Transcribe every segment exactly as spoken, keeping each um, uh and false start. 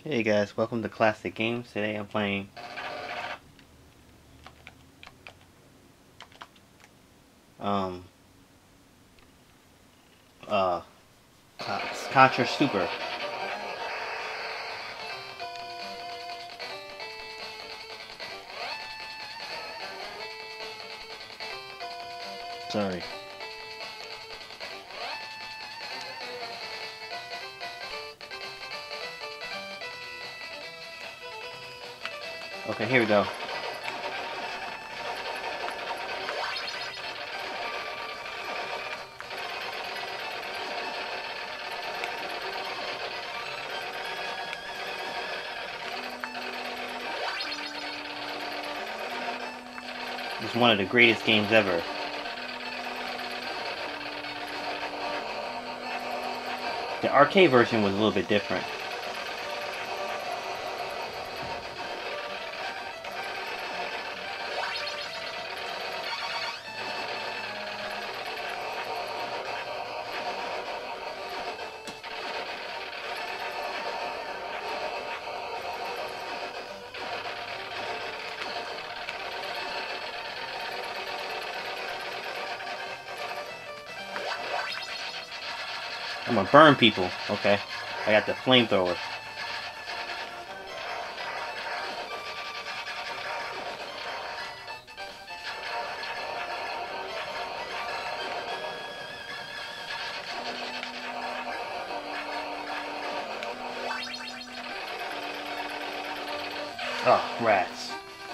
Hey guys, welcome to Classic Games. Today I'm playing um uh Contra Super. Sorry. Okay, here we go. It's one of the greatest games ever. The arcade version was a little bit different. I'm gonna burn people. Okay. I got the flamethrower. Oh, rats.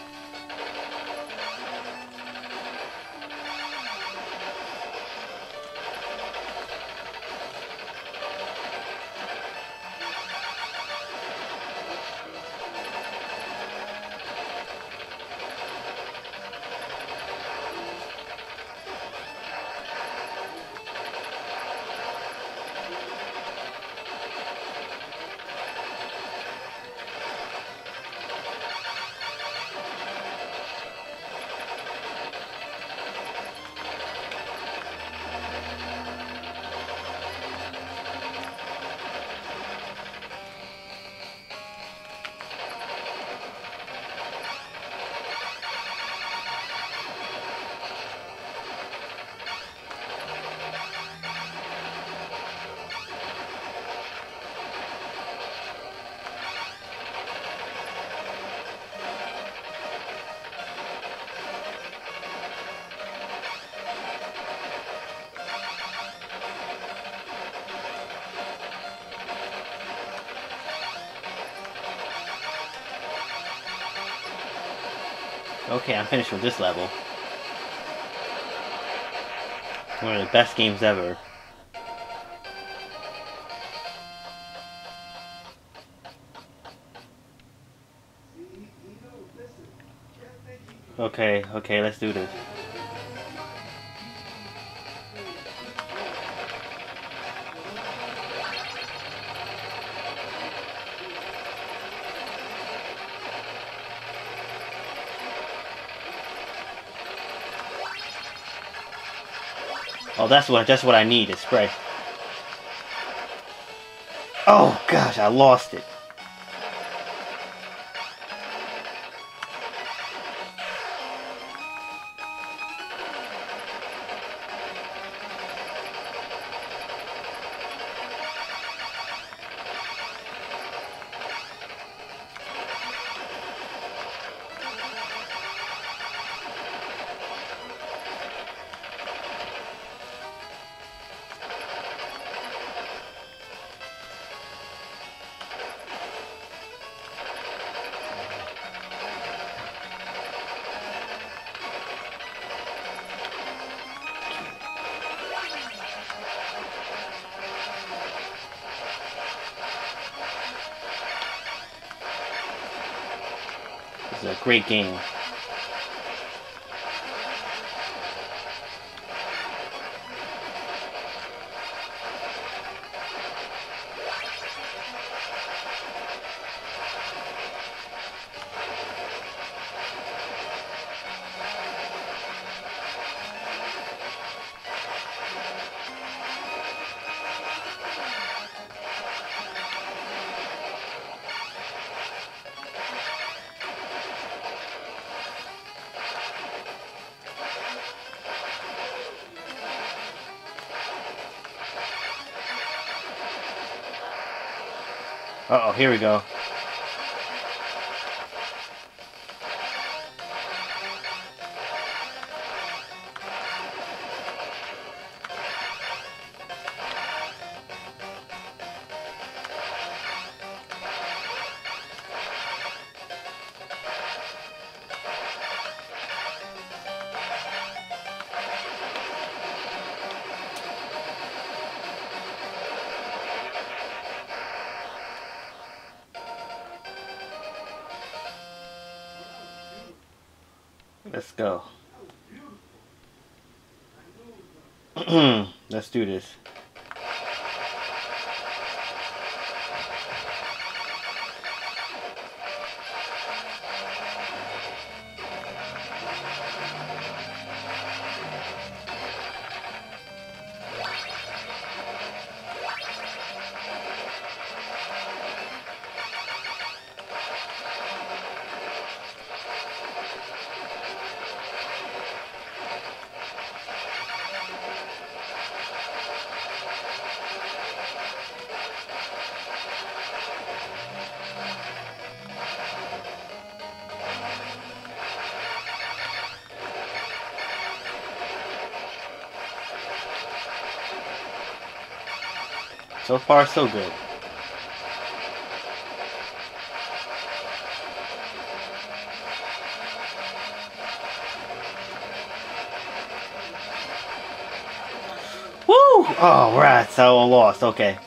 Okay, I'm finished with this level. One of the best games ever. Okay, okay, let's do this. Oh, that's what that's what I need, is spray. Oh gosh, I lost it. This is a great game. Uh oh, here we go. Let's go. Let's do this. So far, so good. Woo! Oh, right. So lost. Okay.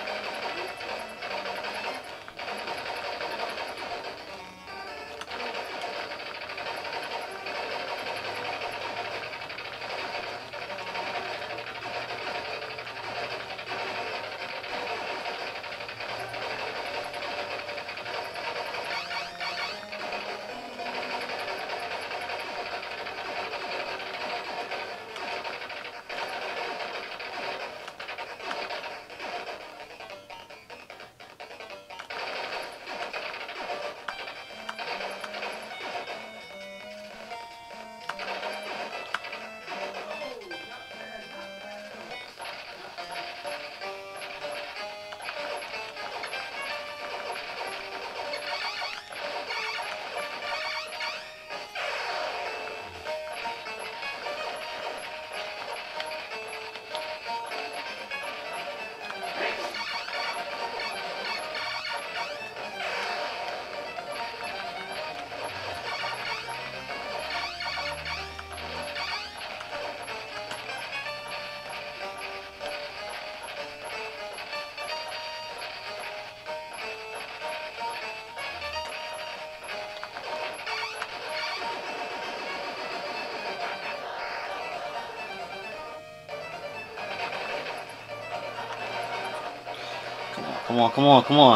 Come on, come on, come on.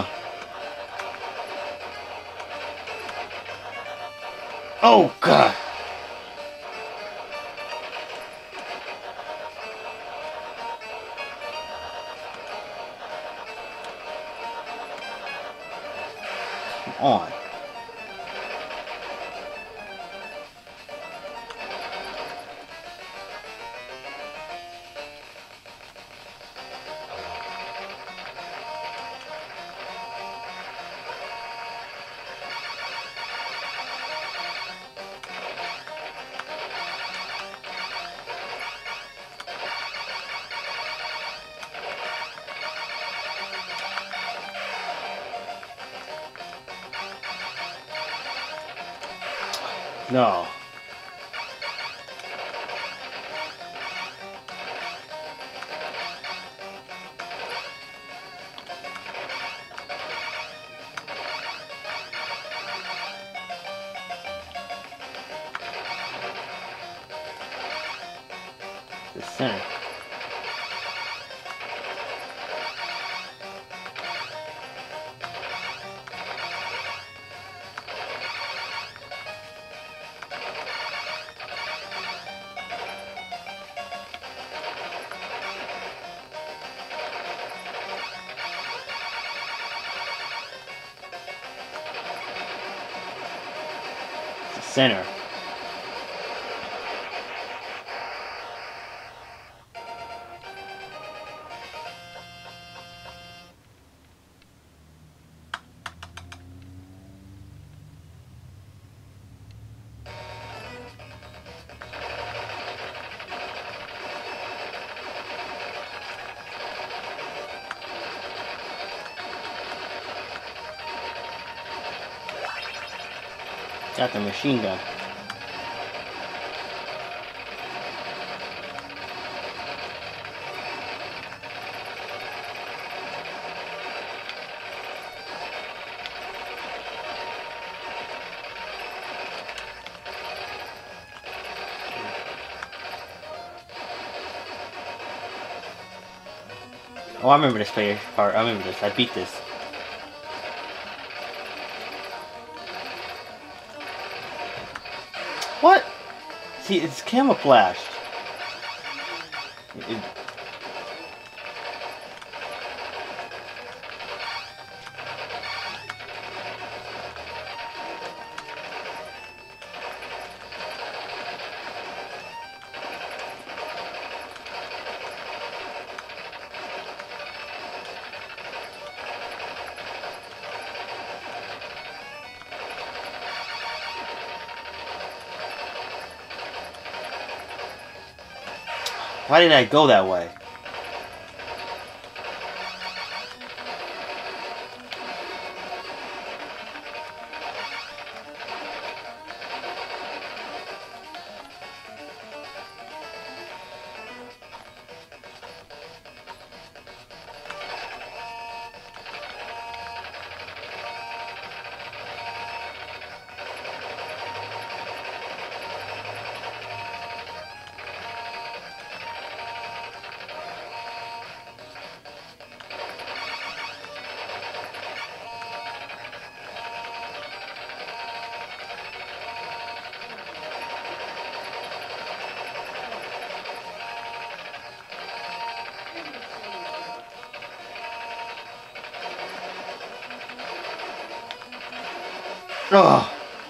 Oh, God. Come on. No. The center. The center. Got the machine gun. Oh, I remember this player part. I remember this. I beat this. What? See, it's camouflaged. It, it, Why did I go that way? Ugh.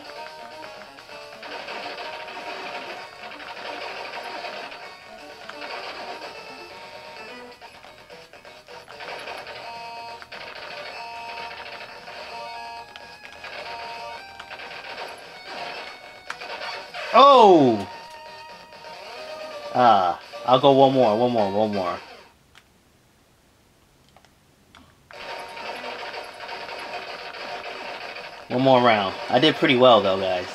Oh! Ah, I'll go one more, one more, one more. One more round. I did pretty well though, guys.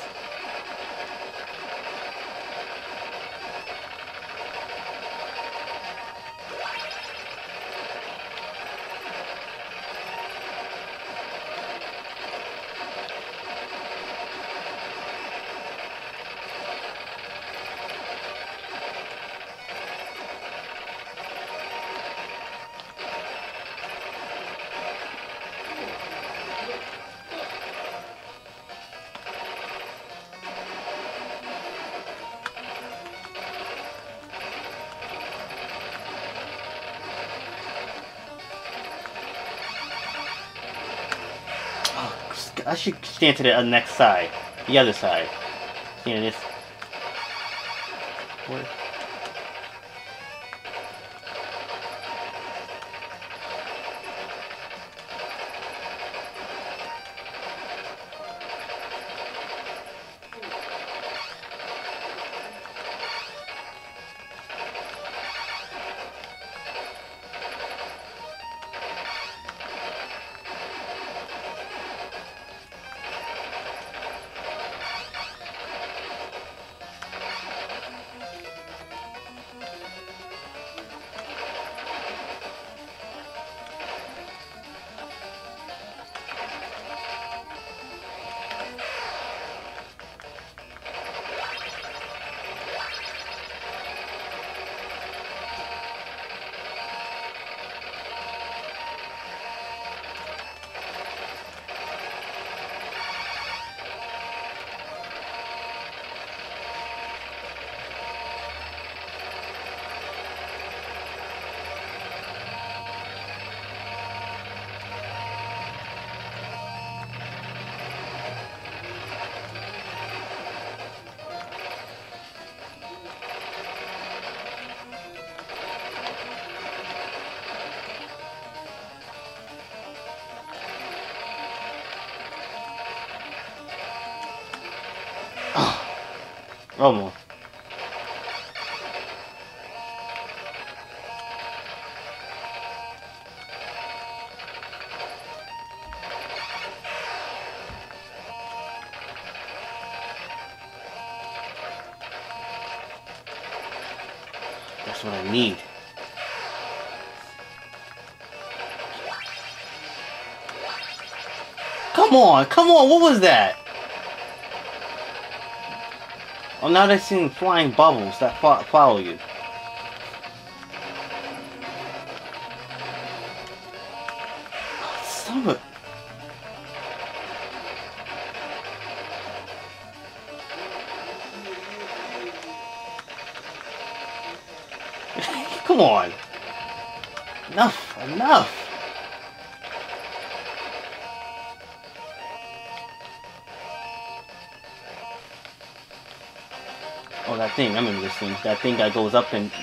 I should stand to the uh, next side. The other side. You know, this. Where? Almost. That's what I need. Come on, come on, what was that? Oh, now they're seeing flying bubbles that fo follow you. Son of a... Come on. Enough, enough. Oh, that thing, I remember this thing. That thing that goes up and...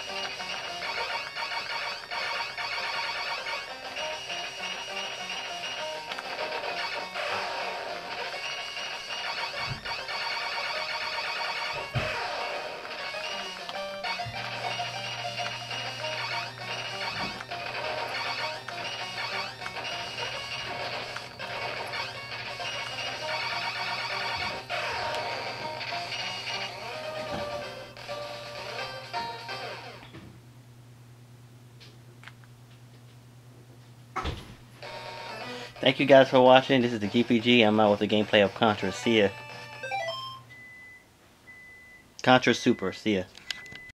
Thank you guys for watching. This is the G P G. I'm out with the gameplay of Contra. See ya. Contra Super. See ya.